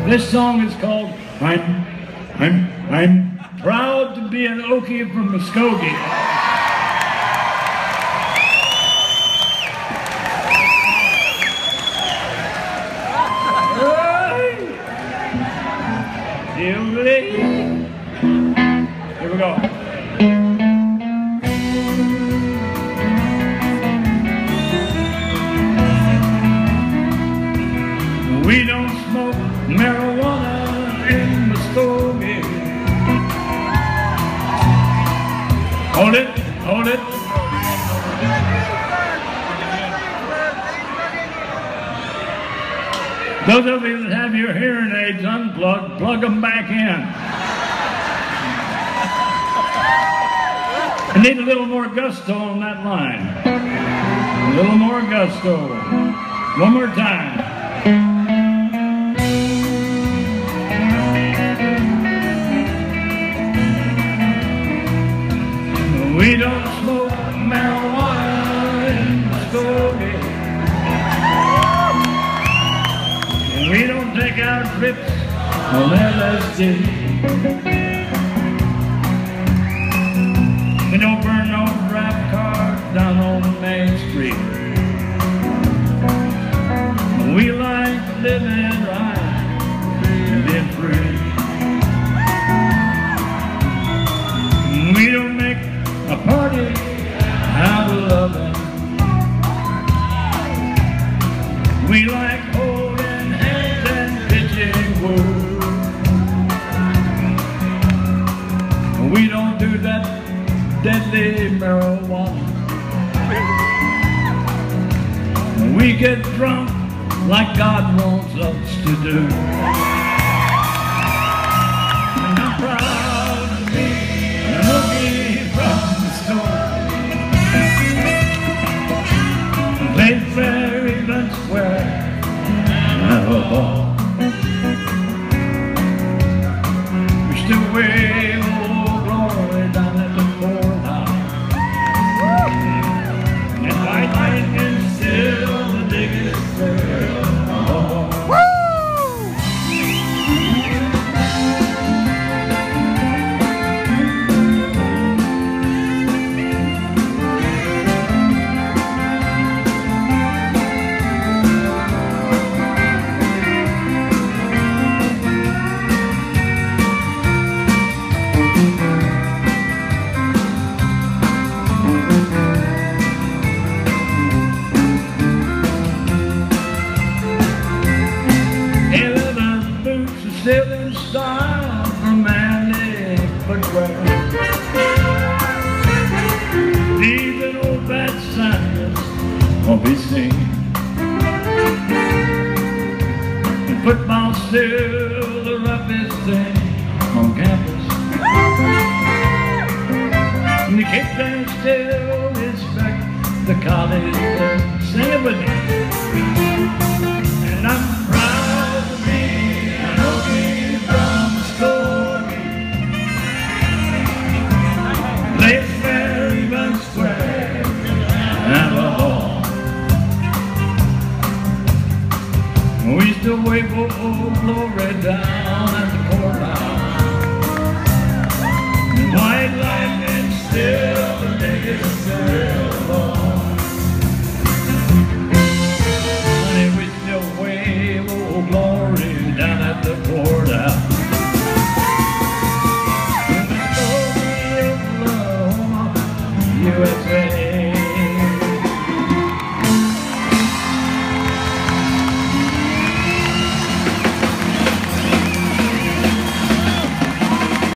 This song is called I'm Proud to Be an Okie from Muskogee. Here we go. We don't smoke marijuana in Muskogee. Hold it, hold it. Those of you that have your hearing aids unplugged, plug them back in. I need a little more gusto on that line. A little more gusto. One more time. We don't smoke marijuana in Muskogee. And we don't take our trips on LSD. We don't burn no draft cars down on Main Street. We like living right and being free. We don't make a party out of loving. We like holding hands and pitching words. We don't do that deadly marijuana. We get drunk like God wants us to do. And I'm proud to be an Okie from Muskogee. Played fair Event Square and have a ball. We still wave old glory down at the courthouse. And white lightning still the biggest girl. Still in style for manly footwear. Even old bad sandals won't be seen. And football's still the roughest thing on campus. And the kids they still respect the college. Sing it with me. And I'm proud to be an Okie from Muskogee. Play fair Event Square and have a ball. We still wave old glory down at the courthouse. And white lightning still the biggest thrill of all. Honey, we still wave old glory down at the courthouse. In Muskogee, Oklahoma, USA.